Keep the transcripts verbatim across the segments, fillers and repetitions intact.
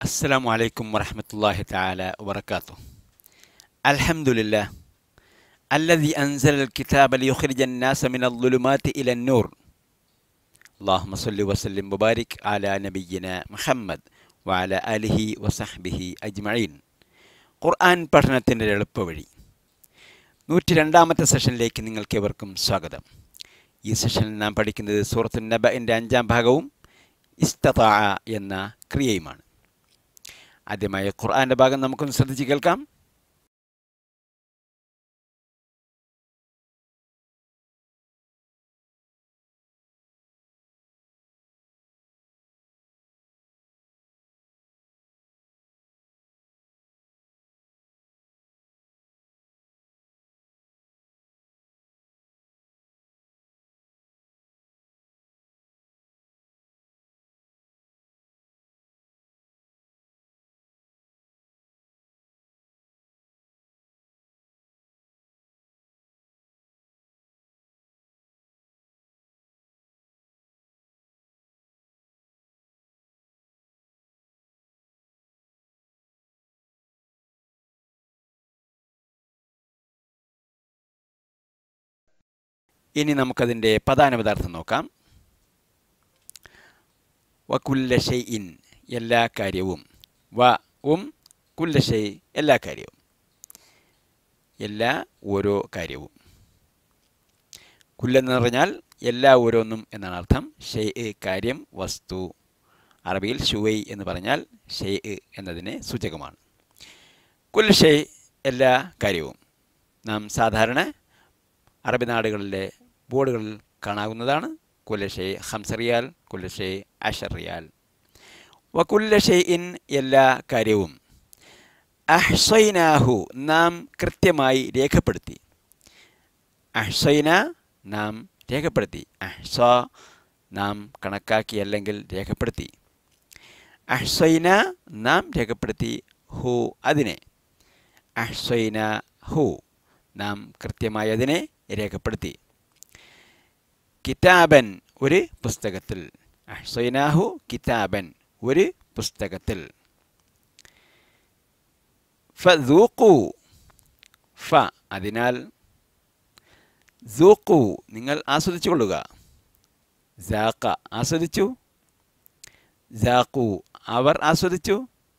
السلام عليكم ورحمة الله تعالى وبركاته. الحمد لله الذي أنزل الكتاب ليخرج الناس من الظلمات إلى النور. اللهم صل وسلم وبارك على نبينا محمد وعلى آله وصحبه أجمعين. ഖുർആൻ പഠനത്തിൻ്റെ എളുപ്പവഴി നൂറ്റി രണ്ടാമത്തെ സെഷനിലേക്ക് നിങ്ങൾക്കേവർക്കും സ്വാഗതം. ഈ സെഷനിൽ നാം പഠിക്കുന്നത് സൂറത്തുൻ നബഇൻ്റെ അഞ്ചാം ഭാഗവും ഇസ്തതാഅ എന്ന ക്രിയയുമാണ്. ആദ്യമായി ഖുർആന്റെ ഭാഗം നമുക്കൊന്ന് ശ്രദ്ധിച്ച് കേൾക്കാം. ഇനി നമുക്കതിൻ്റെ പദാനുപദാർത്ഥം നോക്കാം. വ കുല്ല ഷൈഇൻ എല്ലാ കാര്യവും, വ ഉം കുല്ല ഷൈ എല്ലാ കാര്യവും, എല്ലാ ഓരോ കാര്യവും. കുല്ലെന്ന് പറഞ്ഞാൽ എല്ലാ ഓരോന്നും എന്നാണ് അർത്ഥം. ഷൈഇ കാര്യം, വസ്തു. അറബിയിൽ ഷുവൈ എന്ന് പറഞ്ഞാൽ ഷൈഇ എന്നതിന് സൂചകമാണ്. കുല്ല ഷൈ എല്ലാ കാര്യവും നാം സാധാരണ അറബി നാടുകളിലെ ബോർഡുകളിൽ കാണാവുന്നതാണ്. കുല്ല ഷൈ ഹംസ റിയാൽ, കുല്ല ഷൈ അശർ റിയാൽ. വ കുല്ല ഷൈഇൻ എല്ലാ കാര്യവും, അഹ്സൈനാഹു നാം കൃത്യമായി രേഖപ്പെടുത്തി. അഹ്സൈന നാം രേഖപ്പെടുത്തി, അഹ്സ നാം കണക്കാക്കി അല്ലെങ്കിൽ രേഖപ്പെടുത്തി. അഹ്സൈന നാം രേഖപ്പെടുത്തി, ഹു അതിനെ, അഹ്സൈന ഹു നാം കൃത്യമായി അതിനെ രേഖപ്പെടുത്തി. കിതാബൻ ഒരു പുസ്തകത്തിൽ, അഹ്സൈനാഹു കിതാബൻ ഒരു പുസ്തകത്തിൽ. ഫദൂഖു ഫ അതിനാൽ ദൂഖു നിങ്ങൾ ആസ്വദിച്ചു കൊള്ളുക. സാഖ ആസ്വദിച്ചു, സാഖു അവർ ആസ്വദിച്ചു.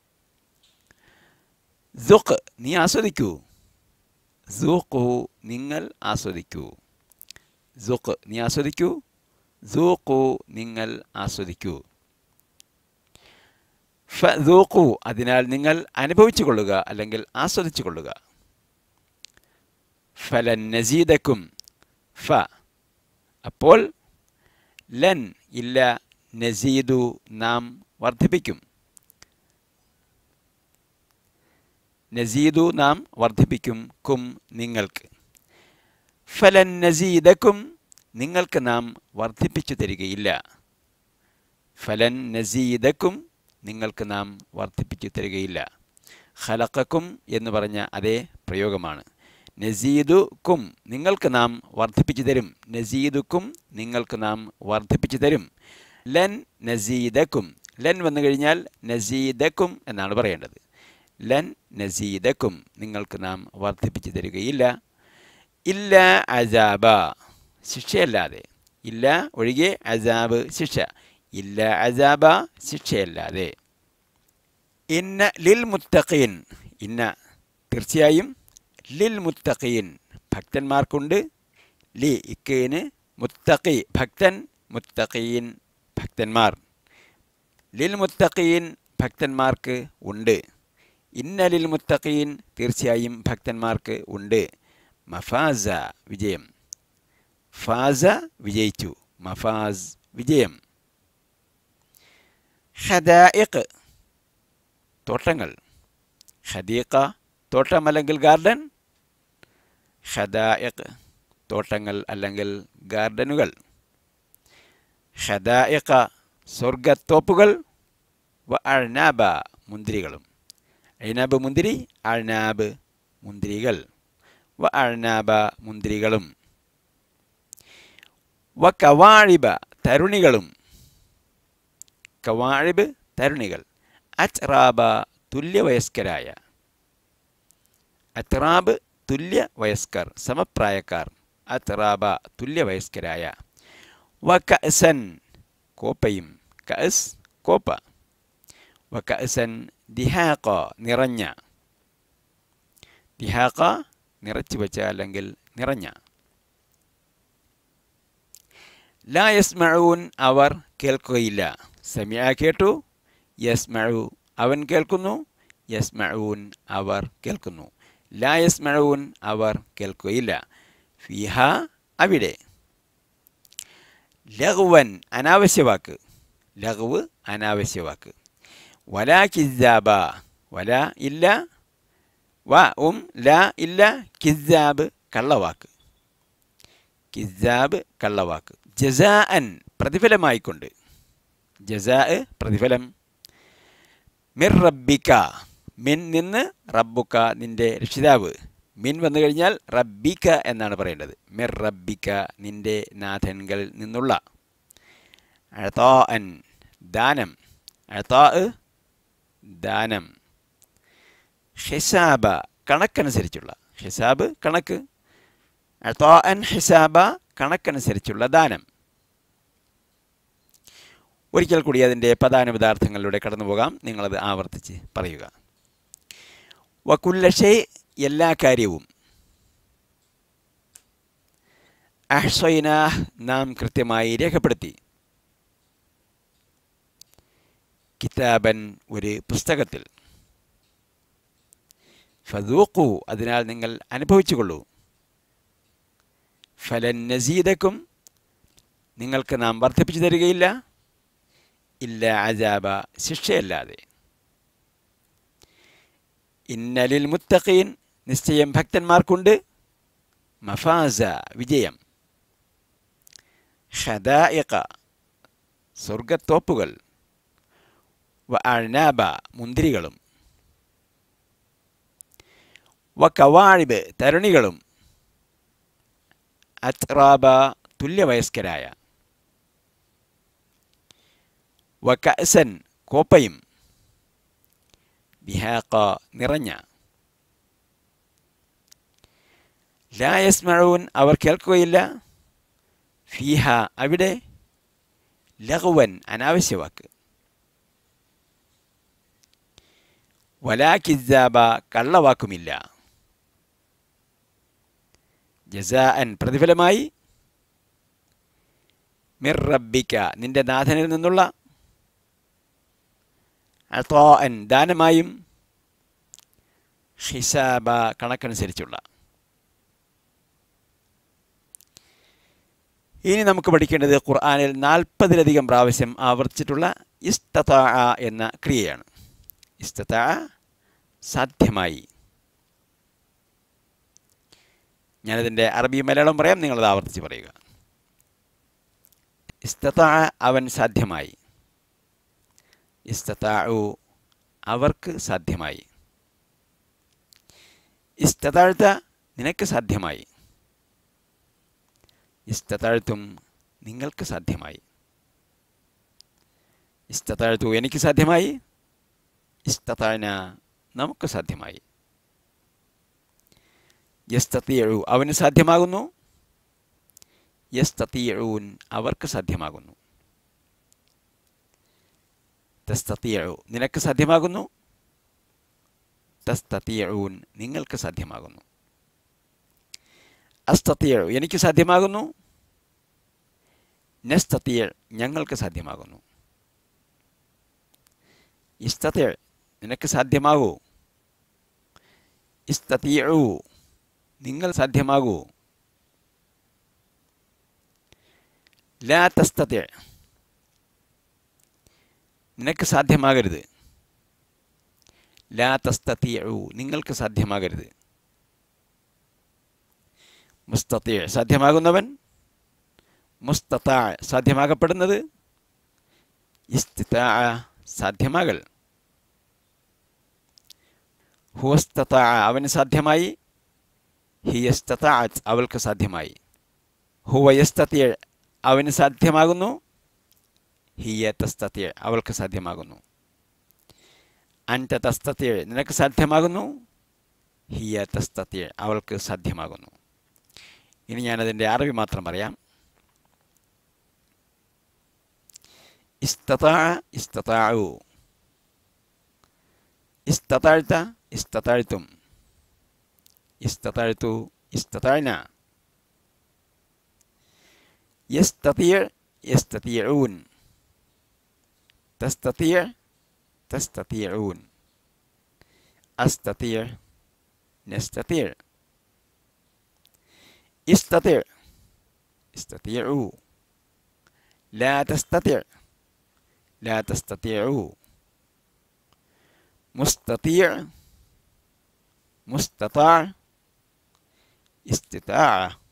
ദുഖ് നീ ആസ്വദിക്കൂ, സൂഖു നിങ്ങൾ ആസ്വദിക്കൂ. സൂഖ് നീ ആസ്വദിക്കൂ, സൂഖു നിങ്ങൾ ആസ്വദിക്കൂ. ഫദൂഖു അതിനാൽ നിങ്ങൾ അനുഭവിച്ചു കൊള്ളുക അല്ലെങ്കിൽ ആസ്വദിച്ചു കൊള്ളുക. ഫലൻ നസീദക്കും ഫ അപ്പോൾ, ലൻ ഇല്ല, നസീദു നാം വർദ്ധിപ്പിക്കും, നസീദു നാം വർദ്ധിപ്പിക്കും, കും നിങ്ങൾക്ക്. ഫലൻ നസീദക്കും നിങ്ങൾക്ക് നാം വർദ്ധിപ്പിച്ചു തരികയില്ല. ഫലൻ നസീദക്കും നിങ്ങൾക്ക് നാം വർദ്ധിപ്പിച്ചു തരികയില്ല. ഖലഖക്കും എന്ന് പറഞ്ഞ അതേ പ്രയോഗമാണ്. നസീദു കും നിങ്ങൾക്ക് നാം വർദ്ധിപ്പിച്ചു തരും, നസീദുക്കും നിങ്ങൾക്ക് നാം വർദ്ധിപ്പിച്ചു തരും. ലൻ നസീദക്കും ലൻ വന്നു കഴിഞ്ഞാൽ നസീദക്കും എന്നാണ് പറയേണ്ടത്. ലൻ നസീദക്കും നിങ്ങൾക്ക് നാം വർദ്ധിപ്പിച്ചു തരികയില്ല. ഇല്ല അസാബ ശിക്ഷയല്ലാതെ, ഇല്ല ഒഴികെ, അസാബ് ശിക്ഷ, ഇല്ല അസാബ ശിക്ഷയല്ലാതെ. ഇന്ന ലിൽ മുത്തഖീൻ ഇന്ന തീർച്ചയായും, ലിൽ മുത്തഖീൻ ഭക്തന്മാർക്കുണ്ട്, ലി ഇക്കേന്, മുത്തഖി ഭക്തൻ, മുത്തഖീൻ ഭക്തന്മാർ. ലിൽ മുത്തഖീൻ ഭക്തന്മാർക്ക് ഉണ്ട്. ഇന്ന ലിൽ മുത്തഖീൻ തീർച്ചയായും ഭക്തന്മാർക്ക് ഉണ്ട്. മഫാസ വിജയം, ഫാസ വിജയിച്ചു, മഫാസ് വിജയം. ഹദായിഖ് തോട്ടങ്ങൾ, ഹദീഖ തോട്ടം അല്ലെങ്കിൽ ഗാർഡൻ, ഹദായിഖ് തോട്ടങ്ങൾ അല്ലെങ്കിൽ ഗാർഡനുകൾ. ഹദായിഖ സ്വർഗത്തോപ്പുകൾ, വ അഅ്നാബ മുന്തിരികളും, അഅ്നാബ് മുന്തിരി, അഅ്നാബ് മുന്തിരികൾ, വ അഅ്നാബ മുന്തിരികളും. വ കവാഴിബ തരുണികളും, കവാഴിബ് തരുണികൾ, അത്റാബ തുല്യവയസ്കരായ. അത്റാബ് തുല്യവയസ്കർ, സമപ്രായക്കാർ. അത്റാബ തുല്യവയസ്കരായ. വ കഅസൻ കോപ്പയും. കഅസ് കോപ്പ. വ കഅസൻ ദിഹാഖ നിറഞ്ഞ. ദിഹാഖ നിറച്ചു വെച്ച അല്ലെങ്കിൽ നിറഞ്ഞ. ലാ യസ്മഊൻ അവർ കേൾക്കുകയില്ല. സമിഅ കേട്ടു, യസ്മഉ അവൻ കേൾക്കുന്നു, യസ്മഊൻ അവർ കേൾക്കുന്നു. ലാ യസ്മഊൻ അവർ കേൾക്കുകയില്ല. ഫീഹ അവിടെ. ലഗ്വൻ അനാവശ്യവാക്ക്. ലഗ്വ് അനാവശ്യവാക്ക്. വലാ കിസ്സാബ വല ഇല്ല, വ ഉം ലാ ഇല്ല, കിസ്സാബ് കള്ളവാക്ക്. കിസ്സാബ് കള്ളവാക്ക്. ജസാഅൻ പ്രതിഫലമായിക്കൊണ്ട്. ജസാ പ്രതിഫലം. മിർ റബ്ബിക മിൻ നിന്ന്, റബ്ബുക നിന്റെ രക്ഷിതാവ്. മിൻ വന്നു കഴിഞ്ഞാൽ റബ്ബിക എന്നാണ് പറയേണ്ടത്. മിർ റബ്ബിക നിന്റെ നാഥൻകളിൽ നിന്നുള്ള. അതാഅൻ ദാനം. അതാ ദാനം. ഹിസാബ കണക്കനുസരിച്ചുള്ള. ഹിസാബ് കണക്ക്. അതാഅൻ ഹിസാബ കണക്കനുസരിച്ചുള്ള ദാനം. ഒരിക്കൽ കൂടി അതിൻ്റെ പദാനുപദാർത്ഥങ്ങളിലൂടെ കടന്നു പോകാം. നിങ്ങളത് ആവർത്തിച്ച് പറയുക. വകുല്ല ഷൈ എല്ലാ കാര്യവും. അഹ്സൈനാഹ് നാം കൃത്യമായി രേഖപ്പെടുത്തി. കിതാബൻ ഒരു പുസ്തകത്തിൽ. ഫദൂഖു അതിനാൽ നിങ്ങൾ അനുഭവിച്ചുകൊള്ളൂ. ഫലൻ നസീദക്കും നിങ്ങൾക്ക് നാം വർദ്ധിപ്പിച്ചു തരികയില്ല. ഇല്ല അജാബ ശിക്ഷയല്ലാതെ. ഇന്നലിൽ മുത്തഖീൻ നിശ്ചയം ഭക്തന്മാർക്കുണ്ട്. മഫാസ വിജയം. ഖദായിഖ സ്വർഗത്തോപ്പുകൾ. വ അഅ്നാബ മുന്തിരികളും. വ കവാഇബ് തരുണികളും. അത്റാബ തുല്യവയസ്കരായ. വ കഅസൻ കോപ്പയും. ബിഹാഖ നിറഞ്ഞ. ലാ യസ്മഊൻ അവർ കേൾക്കുകയില്ല. ഫീഹ അവിടെ. ലഗ്വൻ അനാവശ്യവാക്ക്. വലാ കിസ്സാബ കള്ളവാക്കുമില്ല. ജസാഅൻ പ്രതിഫലമായി. മിർ റബ്ബിക നിന്റെ നാഥനിൽ നിന്നുള്ള. അതാഅൻ ദാനമായും. ഹിസാബ കണക്കനുസരിച്ചുള്ള. ഇനി നമുക്ക് പഠിക്കേണ്ടത് ഖുർആനിൽ നാൽപ്പതിലധികം പ്രാവശ്യം ആവർത്തിച്ചിട്ടുള്ള ഇസ്തതാഅ എന്ന ക്രിയയാണ്. ഇസ്തതാഅ സാധ്യമായി. ഞാനതിൻ്റെ അറബി മലയാളം പറയാം, നിങ്ങളത് ആവർത്തിച്ച് പറയുക. ഇസ്തതാഅ അവൻ സാധ്യമായി. ഇസ്തതാഉ അവർക്ക് സാധ്യമായി. ഇസ്തതാഅത നിനക്ക് സാധ്യമായി. ഇസ്തതാഅതും നിങ്ങൾക്ക് സാധ്യമായി. ഇസ്തതാഅതു എനിക്ക് സാധ്യമായി. ഇസ്തതാഅന നമുക്ക് സാധ്യമായി. യസ്തതിഉ അവന് സാധ്യമാകുന്നു. യസ്തതിഊൻ അവർക്ക് സാധ്യമാകുന്നു. തസ്തതിഉ നിനക്ക് സാധ്യമാകുന്നു. തസ്തതിഊൻ നിങ്ങൾക്ക് സാധ്യമാകുന്നു. അസ്തതിഉ എനിക്ക് സാധ്യമാകുന്നു. നസ്തതിഉ ഞങ്ങൾക്ക് സാധ്യമാകുന്നു. ഇസ്തതിഉ നിനക്ക് സാധ്യമാകൂ. ഇസ്തതിഉ നിങ്ങൾ സാധ്യമാകൂ. ലാ തസ്തതിഉ നിനക്ക് സാധ്യമാകരുത്. ലാ തസ്തതിഉ നിങ്ങൾക്ക് സാധ്യമാകരുത്. മുസ്തതിഉ സാധ്യമാകുന്നവൻ. മുസ്തതാഅ സാധ്യമാകപ്പെടുന്നത്. ഇസ്തിതാഅ സാധ്യമാകൽ. ഹുവസ്തതാഅ അവന് സാധ്യമായി. ഹിയസ്തതാഅത് അവൾക്ക് സാധ്യമായി. ഹുവ യസ്തതിഉ അവന് സാധ്യമാകുന്നു. ഹിയ തസ്തതിഉ അവൾക്ക് സാധ്യമാകുന്നു. അൻത തസ്തതിഅ നിനക്ക് സാധ്യമാകുന്നു, ഹിയ തസ്തതിഅ അവൾക്ക് സാധ്യമാകുന്നു. ഇനി ഞാനതിൻ്റെ അറബി മാത്രം പറയാം. ഇസ്തതാഅ ഇസ്തതാഉ, ഇസ്തതഅത ഇസ്തതഅതും, ഇസ്തതഅതു ഇസ്തതഅന, യസ്തതിഅ യസ്തതിഊൻ, തസ്തതിഅ തസ്തതിഊൻ, അസ്തതിഅ നസ്തതിഅ, ഇസ്തതിഅ ഇസ്തതിഊ, ലാ തസ്തതിഅ ലാ തസ്തതിഊ, മുസ്തതിഅ മുസ്തതാഅ ഇസ്തിതാഅ,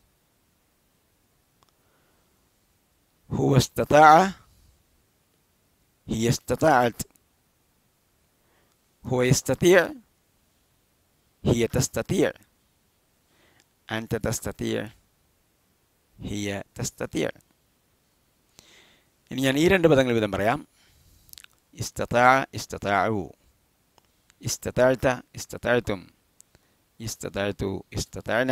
ഹുവ ഇസ്തതാഅ ഹിയ ഇസ്തതാഅത്, ഹുവ യസ്തതിഅ ഹിയ തസ്തതിഅ, അൻത തസ്തതിഅ ഹിയ തസ്തതിഅ. ഇനി ഞാൻ ഈ രണ്ട് പദങ്ങൾ വീതം പറയാം. ഇസ്തതാഅ ഇസ്തതാഉ, ഇസ്തതഅത ഇസ്തതഅതും, ഇസ്തതഅതു ഇസ്തതഅന,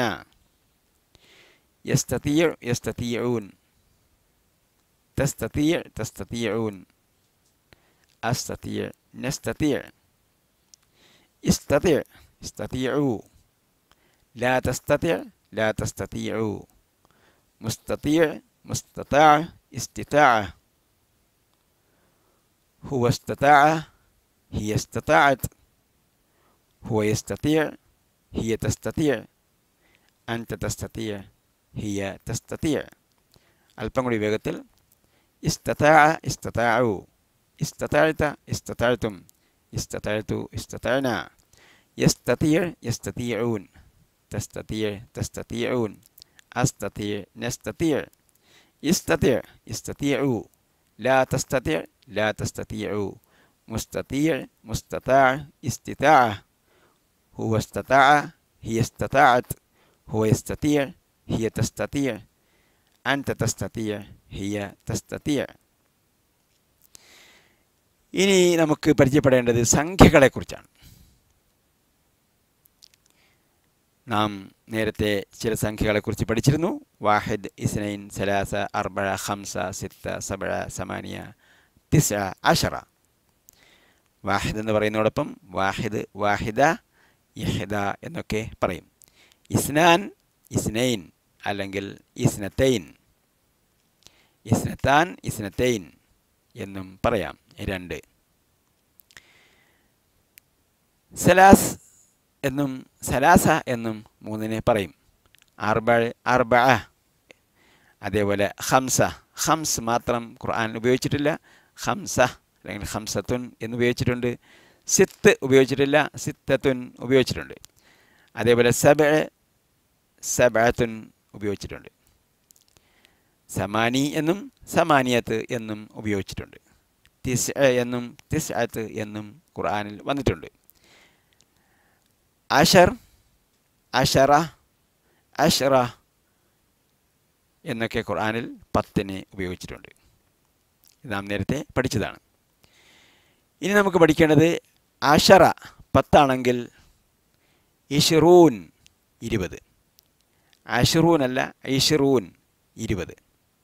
യസ്തതിഅ യസ്തതിഊൻ, തസ്തതിഅ തസ്തതിഊൻ, അസ്തതിഅ നസ്തതിഅ, ഇസ്തതിഅ ഇസ്തതിഊ, ലാ തസ്തതിഅ ലാ തസ്തതിഊ, മുസ്തതിഅ മുസ്തതാഅ ഇസ്തിതാഅ, ഹുവ ഇസ്തതാഅ ഹിയ ഇസ്തതാഅത്, ഹുവ യസ്തതിഅ ഹിയ തസ്തതിഅ, അൻത തസ്തതിഅ ഹിയ തസ്തതിഅ. അല്പം കൂടി വേഗത്തിൽ. ഇസ്തതാഅ ഇസ്തതാഉ, ഇസ്തതഅത ഇസ്തതഅതും, ഇസ്തതഅതു ഇസ്തതഅന, യസ്തതിഅ യസ്തതിഊൻ, തസ്തതിഅ തസ്തതിഊൻ, അസ്തതിഅ നസ്തതിഅ, ഇസ്തതിഅ യസ്തതിഊ, ലാ തസ്തതിഅ ലാ തസ്തതിഊ, മുസ്തതിഅ മുസ്തതാഅ ഇസ്തിതാഅ, ഹുവ ഇസ്തതാഅ ഹിയ ഇസ്തതാഅത്, ഹുവ യസ്തതിഅ ഹിയ തസ്തതിഅ, അൻത തസ്തതിഅ ഹിയ തസ്തതിഅ. ഇനി നമുക്ക് പരിചയപ്പെടേണ്ടത് സംഖ്യകളെക്കുറിച്ചാണ്. നാം നേരത്തെ ചില സംഖ്യകളെക്കുറിച്ച് പഠിച്ചിരുന്നു. വാഹിദ്, ഇസ്നൈൻ, സലാസ, അർബഅ, ഖംസ, സിത്ത, സബഅ, സമാനിയ, തിസ്അ, അശറ. വാഹിദ് എന്ന് പറയുന്നതോടൊപ്പം വാഹിദ്, വാഹിദ, ഇഹ്ദ എന്നൊക്കെ പറയും. ഇസ്നാൻ, ഇസ്നൈൻ അല്ലെങ്കിൽ ഇസ്നത്തൈൻ, ഇസ്നത്താൻ, ഇസ്നത്തൈൻ എന്നും പറയാം. രണ്ട്. സലാസ് എന്നും സലാസ എന്നും മൂന്നിനെ പറയും. അർബഅ, അർബഅ. അതേപോലെ ഖംസ, ഖംസ് മാത്രം ഖുർആനിൽ ഉപയോഗിച്ചിട്ടില്ല. ഖംസ അല്ലെങ്കിൽ ഖംസത്തുൻ എന്ന് ഉപയോഗിച്ചിട്ടുണ്ട്. സിത്ത് ഉപയോഗിച്ചിട്ടില്ല, സിത്തത്തുൻ ഉപയോഗിച്ചിട്ടുണ്ട്. അതേപോലെ സബഅ, സബഅത്തുൻ ഉപയോഗിച്ചിട്ടുണ്ട്. സമാനി എന്നും സമാനിയത്ത് എന്നും ഉപയോഗിച്ചിട്ടുണ്ട്. തിസ്അ എന്നും തിസ്അത്ത് എന്നും ഖുർആനിൽ വന്നിട്ടുണ്ട്. അഷർ, അഷറ, അഷ്റ എന്നൊക്കെ ഖുർആനിൽ പത്തിനെ ഉപയോഗിച്ചിട്ടുണ്ട്. ഇത് നാം നേരത്തെ പഠിച്ചതാണ്. ഇനി നമുക്ക് പഠിക്കേണ്ടത് അഷറ പത്താണെങ്കിൽ ഇഷ്റൂൻ ഇരുപത്. അഷ്റൂൻ അല്ല, ഇഷ്റൂൻ ഇരുപത്.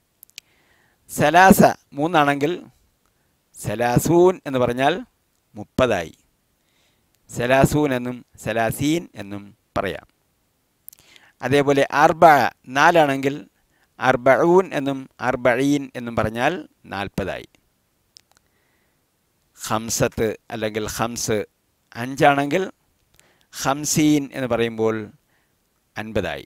സലാസ മൂന്നാണെങ്കിൽ സലാസൂൻ എന്ന് പറഞ്ഞാൽ മുപ്പതായി. സലാസൂൻ എന്നും സലാസീൻ എന്നും പറയാം. അതേപോലെ അർബഅ നാലാണെങ്കിൽ അർബഊൻ എന്നും അർബഈൻ എന്നും പറഞ്ഞാൽ നാൽപ്പതായി. ഖംസത്ത് അല്ലെങ്കിൽ ഖംസ് അഞ്ചാണെങ്കിൽ ഖംസീൻ എന്ന് പറയുമ്പോൾ അൻപതായി.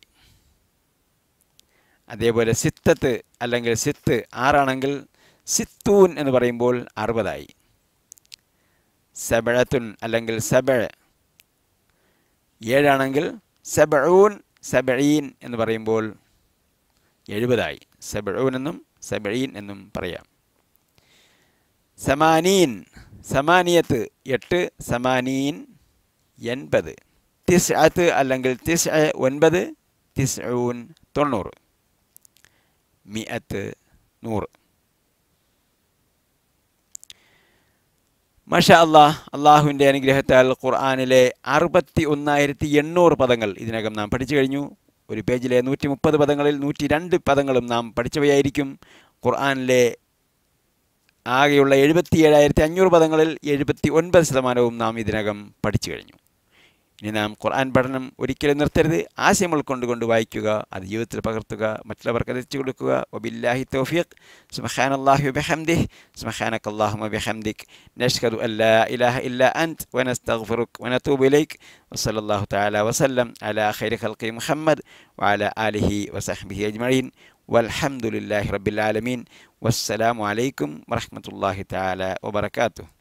അതേപോലെ സിത്തത്ത് അല്ലെങ്കിൽ സിത്ത് ആറാണെങ്കിൽ സിത്തൂൻ എന്ന് പറയുമ്പോൾ അറുപതായി. സബഅത്തുൻ അല്ലെങ്കിൽ സബഅ ഏഴാണെങ്കിൽ സബഊൻ സബഈൻ എന്ന് പറയുമ്പോൾ എഴുപതായി. സബഊൻ എന്നും സബഈൻ എന്നും പറയാം. സമാനീൻ സമാനിയത്ത് എട്ട്, സമാനീൻ എൺപത്. തിസ്അത്ത് അല്ലെങ്കിൽ തിസ്അ ഒൻപത്, തിസ്ഊൻ തൊണ്ണൂറ്. മിഅത്ത് നൂറ്. മാഷാ അള്ളാഹ്, അള്ളാഹുവിൻ്റെ അനുഗ്രഹത്താൽ ഖുർആനിലെ അറുപത്തി ഒന്നായിരത്തി എണ്ണൂറ് പദങ്ങൾ ഇതിനകം നാം പഠിച്ചു കഴിഞ്ഞു. ഒരു പേജിലെ നൂറ്റി മുപ്പത് പദങ്ങളിൽ നൂറ്റി രണ്ട് പദങ്ങളും നാം പഠിച്ചവയായിരിക്കും. ഖുർആനിലെ ആകെയുള്ള എഴുപത്തി ഏഴായിരത്തി അഞ്ഞൂറ് പദങ്ങളിൽ എഴുപത്തി ഒൻപത് ശതമാനവും നാം ഇതിനകം പഠിച്ചു കഴിഞ്ഞു. ഇനി നാം ഖുർആൻ പഠനം ഒരിക്കലും നിർത്തരുത്. ആശയം ഉൾക്കൊണ്ടുകൊണ്ട് വായിക്കുക, അത് ജീവിതത്തിൽ പകർത്തുക, മറ്റുള്ളവർക്ക് എത്തിച്ചു കൊടുക്കുക. വബില്ലാഹി തൗഫീഖ്. സുബ്ഹാനല്ലാഹി വബിഹംദിഹി സുബ്ഹാനകല്ലാഹുമ്മ വബിഹംദിക് നശ്ഹദു അല്ലാ ഇലാഹ ഇല്ലാ അൻത വനസ്തഗ്ഫിറുക വനതൂബു ഇലൈക് വസല്ലല്ലാഹു തആല വസല്ലം അലാ ഖൈരി ഖൽഖി മുഹമ്മദ് വഅലാ ആലിഹി വസഹ്ബിഹി അജ്മഈൻ വൽഹംദുലില്ലാഹി റബ്ബിൽ ആലമീൻ. വസ്സലാമു അലൈക്കും വറഹ്മത്തുള്ളാഹി തആല വബറകാതുഹു.